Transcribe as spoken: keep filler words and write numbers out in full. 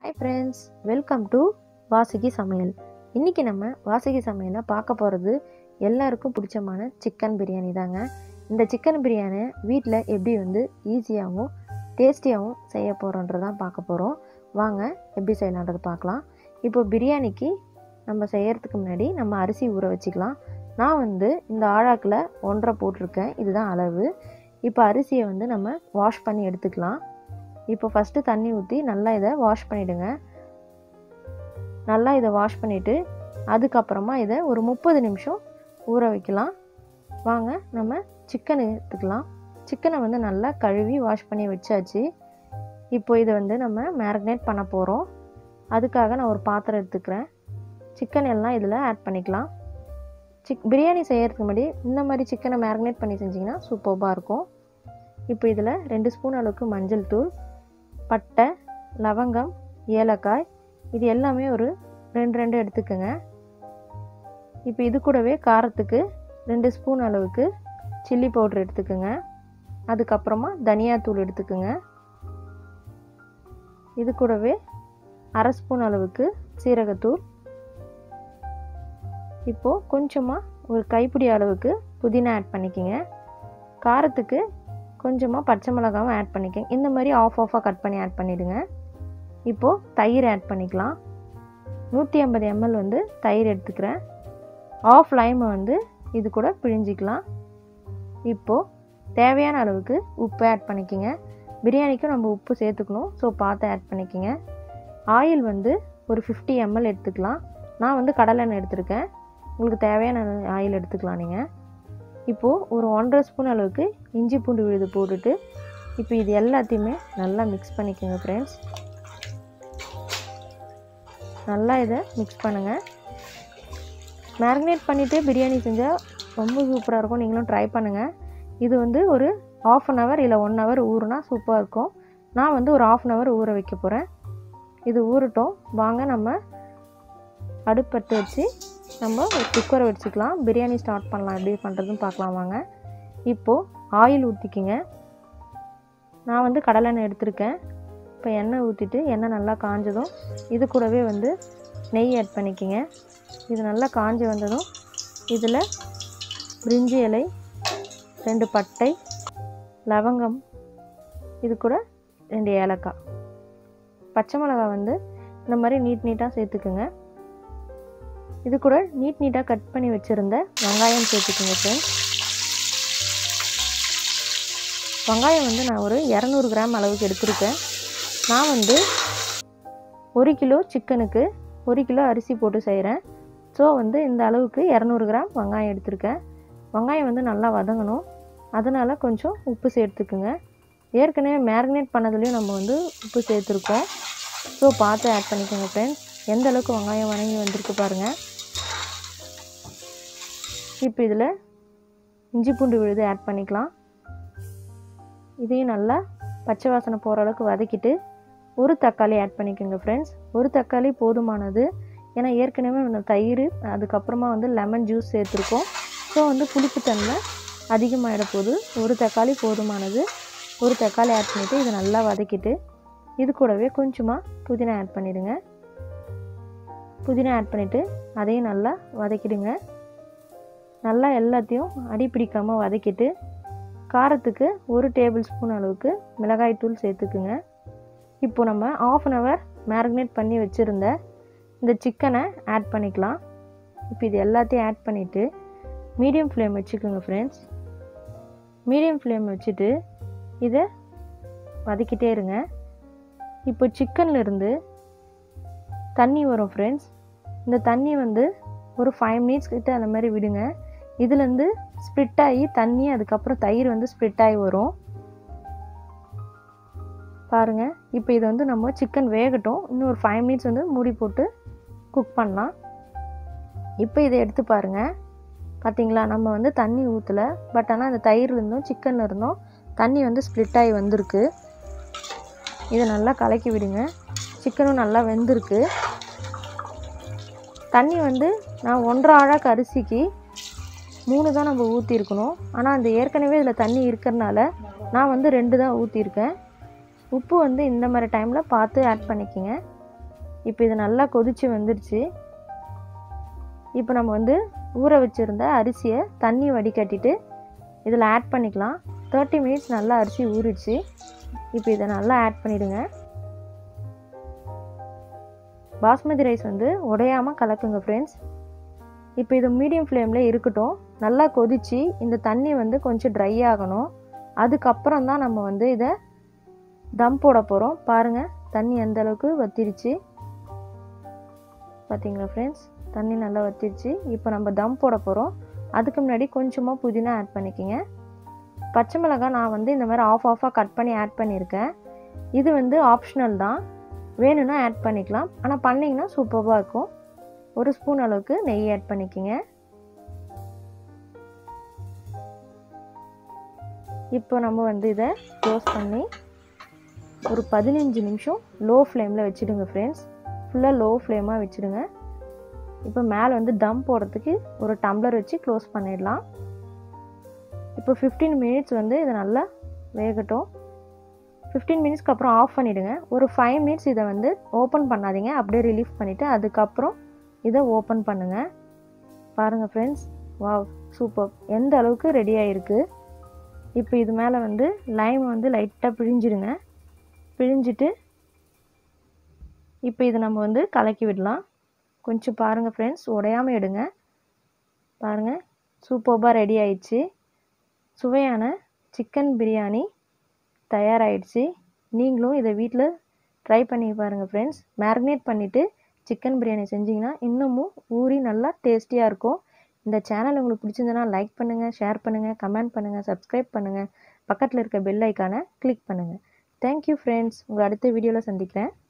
Hi friends, welcome to Vasuki சமையல். இன்னைக்கு நம்ம வாசுகி சமையலை பார்க்க போகிறது எல்லாருக்கும் பிடிச்சமான சிக்கன் பிரியாணி தாங்க. இந்த சிக்கன் பிரியாணி வீட்டில் எப்படி வந்து ஈஸியாகவும் டேஸ்டியாகவும் செய்ய போகிறோன்றதான் பார்க்க போகிறோம். வாங்க எப்படி செய்யலான்றது பார்க்கலாம். இப்போ பிரியாணிக்கு நம்ம செய்கிறதுக்கு முன்னாடி நம்ம அரிசி ஊற வச்சுக்கலாம். நான் வந்து இந்த ஆழாக்கில் ஒன்றரை போட்டிருக்கேன், இதுதான் அளவு. இப்போ அரிசியை வந்து நம்ம வாஷ் பண்ணி எடுத்துக்கலாம். இப்போ ஃபஸ்ட்டு தண்ணி ஊற்றி நல்லா இதை வாஷ் பண்ணிவிடுங்க. நல்லா இதை வாஷ் பண்ணிவிட்டு அதுக்கப்புறமா இதை ஒரு முப்பது நிமிஷம் ஊற வைக்கலாம். வாங்க நம்ம சிக்கன் எடுத்துக்கலாம். சிக்கனை வந்து நல்லா கழுவி வாஷ் பண்ணி வச்சாச்சு. இப்போ இதை வந்து நம்ம மேரினேட் பண்ண போகிறோம். அதுக்காக நான் ஒரு பாத்திரம் எடுத்துக்கிறேன். சிக்கன் எல்லாம் இதில் ஆட் பண்ணிக்கலாம். சிக் பிரியாணி செய்கிறதுக்கு முன்னாடி இந்த மாதிரி சிக்கனை மேரினேட் பண்ணி செஞ்சிங்கன்னா சூப்பராக இருக்கும். இப்போ இதில் ரெண்டு ஸ்பூன் அளவுக்கு மஞ்சள் தூள், பட்டை, லவங்கம், ஏலக்காய் இது எல்லாமே ஒரு ரெண்டு ரெண்டு எடுத்துக்கோங்க. இப்போ இது கூடவே காரத்துக்கு ரெண்டு ஸ்பூன் அளவுக்கு சில்லி பவுட்ரு எடுத்துக்கோங்க. அதுக்கப்புறமா தனியாத்தூள் எடுத்துக்கோங்க. இது கூடவே அரை ஸ்பூன் அளவுக்கு சீரகத்தூள். இப்போது கொஞ்சமாக ஒரு கைப்பிடி அளவுக்கு புதினா ஆட் பண்ணிக்கோங்க. காரத்துக்கு கொஞ்சமாக பச்சை மிளகாவும் ஆட் பண்ணிக்கோங்க. இந்த மாதிரி ஆஃப் ஆஃபாக கட் பண்ணி ஆட் பண்ணிவிடுங்க. இப்போது தயிர் ஆட் பண்ணிக்கலாம். நூற்றி ஐம்பது எம்எல் வந்து தயிர் எடுத்துக்கிறேன். ஆஃப் லைமை வந்து இது கூட பிழிஞ்சிக்கலாம். இப்போது தேவையான அளவுக்கு உப்பு ஆட் பண்ணிக்கோங்க. பிரியாணிக்கும் நம்ம உப்பு சேர்த்துக்கணும், ஸோ பார்த்து ஆட் பண்ணிக்கோங்க. ஆயில் வந்து ஒரு ஃபிஃப்டி எம்எல் எடுத்துக்கலாம். நான் வந்து கடலெண்ணெய் எடுத்துருக்கேன், உங்களுக்கு தேவையான ஆயில் எடுத்துக்கலாம் நீங்கள். இப்போது ஒரு ஒன்றரை ஸ்பூன் அளவுக்கு இஞ்சி பூண்டு விழுது போட்டுட்டு இப்போ இது எல்லாத்தையுமே நல்லா மிக்ஸ் பண்ணிக்கோங்க ஃப்ரெண்ட்ஸ். நல்லா இதை மிக்ஸ் பண்ணுங்கள். மேரினேட் பண்ணிவிட்டு பிரியாணி செஞ்சால் ரொம்ப சூப்பராக இருக்கும். நீங்களும் ட்ரை பண்ணுங்கள். இது வந்து ஒரு ஆஃப் அன் ஹவர் இல்லை ஒன் ஹவர் ஊறுனா சூப்பராக இருக்கும். நான் வந்து ஒரு ஆஃப் அன் ஹவர் ஊற வைக்க போகிறேன். இது ஊறட்டும். வாங்க நம்ம அடுப்பட்டு வச்சு நம்ம ஒரு குக்கரை வச்சுக்கலாம். பிரியாணி ஸ்டார்ட் பண்ணலாம். எப்படி பண்ணுறதுன்னு பார்க்கலாம் வாங்க. இப்போது ஆயில் ஊற்றிக்கிங்க. நான் வந்து கடலெண்ணெய் எடுத்திருக்கேன். இப்போ எண்ணெய் ஊற்றிட்டு எண்ணெய் நல்லா காஞ்சதும் இது கூடவே வந்து நெய் ஆட் பண்ணிக்கிங்க. இது நல்லா காஞ்சி வந்ததும் இதில் பிரிஞ்சி இலை, ரெண்டு பட்டை, லவங்கம், இது கூட ரெண்டு ஏலக்காய், பச்சை மிளகாய் வந்து இந்த மாதிரி நீட் நீட்டாக சேர்த்துக்குங்க. இது கூட நீட் நீட்டாக கட் பண்ணி வச்சுருந்த வெங்காயம் சேர்த்துக்குங்க ஃப்ரெண்ட்ஸ். வெங்காயம் வந்து நான் ஒரு இரநூறு கிராம் அளவுக்கு எடுத்துருக்கேன். நான் வந்து ஒரு கிலோ சிக்கனுக்கு ஒரு கிலோ அரிசி போட்டு செய்கிறேன். ஸோ வந்து இந்த அளவுக்கு இரநூறு கிராம் வெங்காயம் எடுத்திருக்கேன். வெங்காயம் வந்து நல்லா வதங்கணும், அதனால் கொஞ்சம் உப்பு சேர்த்துக்குங்க. ஏற்கனவே மேரினேட் பண்ணதுலேயும் நம்ம வந்து உப்பு சேர்த்துருக்கோம், ஸோ பார்த்து ஆட் பண்ணிக்கோங்க ஃப்ரெண்ட்ஸ். எந்த அளவுக்கு வெங்காயம் வதங்கி வந்திருக்கு பாருங்கள். இப்போ இதில் இஞ்சி பூண்டு விழுது ஆட் பண்ணிக்கலாம். இதையும் நல்லா பச்சை வாசனை போகிற அளவுக்கு வதக்கிட்டு ஒரு தக்காளி ஆட் பண்ணிக்கோங்க ஃப்ரெண்ட்ஸ். ஒரு தக்காளி போதுமானது, ஏன்னா ஏற்கனவே நம்ம தயிர் அதுக்கப்புறமா வந்து லெமன் ஜூஸ் சேர்த்துருக்கோம். ஸோ வந்து புளிப்புத்தன்மை அதிகமாகிட போது ஒரு தக்காளி போதுமானது. ஒரு தக்காளி ஆட் பண்ணிவிட்டு இதை நல்லா வதக்கிட்டு இது கூடவே கொஞ்சமாக புதினா ஆட் பண்ணிவிடுங்க. புதினா ஆட் பண்ணிவிட்டு அதையும் நல்லா வதக்கிடுங்க. நல்லா எல்லாத்தையும் அடி பிடிக்காமல் வதக்கிட்டு காரத்துக்கு ஒரு டேபிள் ஸ்பூன் அளவுக்கு மிளகாய்த்தூள் சேர்த்துக்குங்க. இப்போ நம்ம ஆஃப் அன் ஹவர் மேரினேட் பண்ணி வச்சுருந்த இந்த சிக்கனை ஆட் பண்ணிக்கலாம். இப்போ இது எல்லாத்தையும் ஆட் பண்ணிவிட்டு மீடியம் ஃப்ளேம் வச்சுக்கோங்க ஃப்ரெண்ட்ஸ். மீடியம் ஃப்ளேம் வச்சுட்டு இதை வதக்கிட்டே இருங்க. இப்போ சிக்கன்லேருந்து தண்ணி வரும் ஃப்ரெண்ட்ஸ். இந்த தண்ணி வந்து ஒரு ஃபைவ் மினிட்ஸ் கிட்ட அந்த மாதிரி விடுங்க. இதுலேருந்து ஸ்ப்ளிட் ஆகி தண்ணி அதுக்கப்புறம் தயிர் வந்து ஸ்ப்ளிட் ஆகி வரும் பாருங்கள். இப்போ இதை வந்து நம்ம சிக்கன் வேகட்டும். இன்னும் ஒரு ஃபைவ் மினிட்ஸ் வந்து மூடி போட்டு குக் பண்ணலாம். இப்போ இதை எடுத்து பாருங்கள். பார்த்திங்களா, நம்ம வந்து தண்ணி ஊற்றலை, பட் ஆனால் அந்த தயிர்லேருந்தும் சிக்கனில் இருந்தும் தண்ணி வந்து ஸ்ப்ளிட் ஆகி வந்திருக்கு. இதை நல்லா கலக்கி விடுங்க. சிக்கனும் நல்லா வெந்திருக்கு. தண்ணி வந்து நான் ஒன்றரை ஆழாக்கு அரிசிக்கு மூணு தான் நம்ம ஊற்றிருக்கணும், ஆனால் அந்த ஏற்கனவே இதில் தண்ணி இருக்கிறனால நான் வந்து ரெண்டு தான் ஊற்றிருக்கேன். உப்பு வந்து இந்த மாதிரி டைமில் பார்த்து ஆட் பண்ணிக்கோங்க. இப்போ இது நல்லா கொதிச்சு வந்துருச்சு. இப்போ நம்ம வந்து ஊற வச்சுருந்த அரிசியை தண்ணி வடிகட்டிட்டு இதில் ஆட் பண்ணிக்கலாம். தேர்ட்டி மினிட்ஸ் நல்லா அரிசி ஊறிடுச்சு. இப்போ இதை நல்லா ஆட் பண்ணிவிடுங்க. பாஸ்மதி ரைஸ் வந்து உடையாமல் கலக்குங்க ஃப்ரெண்ட்ஸ். இப்போ இது மீடியம் ஃப்ளேமில் இருக்கட்டும். நல்லா கொதிச்சு இந்த தண்ணி வந்து கொஞ்சம் ட்ரை ஆகணும். அதுக்கப்புறம் தான் நம்ம வந்து இதை தம் போட போகிறோம். பாருங்கள் தண்ணி எந்த அளவுக்கு வத்திருச்சு பார்த்தீங்களா ஃப்ரெண்ட்ஸ். தண்ணி நல்லா வத்திருச்சு. இப்போ நம்ம தம் போட போகிறோம். அதுக்கு முன்னாடி கொஞ்சமாக புதினா ஆட் பண்ணிக்கோங்க. பச்சை மிளகாய் நான் வந்து இந்த மாதிரி ஆஃப் ஆஃபாக கட் பண்ணி ஆட் பண்ணியிருக்கேன். இது வந்து ஆப்ஷனல் தான், வேணும்னா ஆட் பண்ணிக்கலாம். ஆனால் பண்ணிங்கன்னா சூப்பராக இருக்கும். ஒரு ஸ்பூன் அளவுக்கு நெய் ஆட் பண்ணிக்கோங்க. இப்போ நம்ம வந்து இதை க்ளோஸ் பண்ணி ஒரு பதினஞ்சு நிமிஷம் லோ ஃப்ளேமில் வச்சுடுங்க ஃப்ரெண்ட்ஸ். ஃபுல்லாக லோ ஃப்ளேமாக வச்சுடுங்க. இப்போ மேலே வந்து தம் போடுறதுக்கு ஒரு டம்ளர் வச்சு க்ளோஸ் பண்ணிடலாம். இப்போ ஃபிஃப்டீன் மினிட்ஸ் வந்து இதை நல்லா வேகட்டும். ஃபிஃப்டீன் மினிட்ஸ்க்கு அப்புறம் ஆஃப் பண்ணிவிடுங்க. ஒரு ஃபைவ் மினிட்ஸ் இதை வந்து ஓப்பன் பண்ணாதீங்க, அப்படியே ரிலீஃப் பண்ணிவிட்டு அதுக்கப்புறம் இதை ஓப்பன் பண்ணுங்கள். பாருங்கள் ஃப்ரெண்ட்ஸ், வாவ் சூப்பர், எந்த அளவுக்கு ரெடி ஆகிருக்கு. இப்போ இது மேலே வந்து லைம் வந்து லைட்டாக பிழிஞ்சிடுங்க. பிழிஞ்சிட்டு இப்போ இதை நம்ம வந்து கலக்கி விடலாம். கொஞ்சம் பாருங்கள் ஃப்ரெண்ட்ஸ், உடையாமல் எடுங்க. பாருங்கள் சூப்பராக ரெடி ஆயிடுச்சு. சுவையான சிக்கன் பிரியாணி தயாராகிடுச்சு. நீங்களும் இதை வீட்டில் ட்ரை பண்ணி பாருங்கள் ஃப்ரெண்ட்ஸ். மேரினேட் பண்ணிவிட்டு சிக்கன் பிரியாணி செஞ்சிங்கன்னா இன்னமும் ஊறி நல்லா டேஸ்டியாக இருக்கும். இந்த சேனல் உங்களுக்கு பிடிச்சிருந்தனா லைக் பண்ணுங்கள், ஷேர் பண்ணுங்கள், கமெண்ட் பண்ணுங்கள், சப்ஸ்கிரைப் பண்ணுங்கள். பக்கத்தில் இருக்க பெல் ஐக்கானை கிளிக் பண்ணுங்கள். Thank you friends. உங்களை அடுத்த வீடியோவில் சந்திக்கிறேன்.